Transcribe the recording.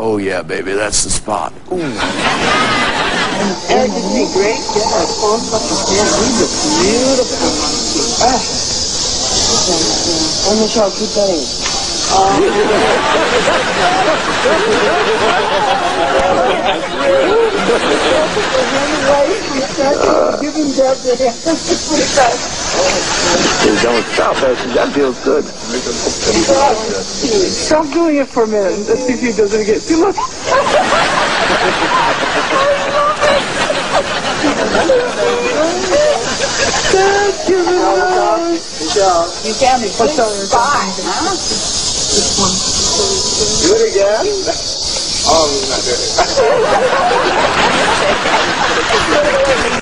Oh yeah, baby, that's the spot. Ooh. Eric did me great. Yeah, phone fucking stand. He looks beautiful. Oh, Michelle, keep betting. Give him that. Don't stop, that feels good. Stop doing it for a minute. Let's see if he does it again. See, look. You can't be fine, huh? Do it again? Oh, I'm not doing it.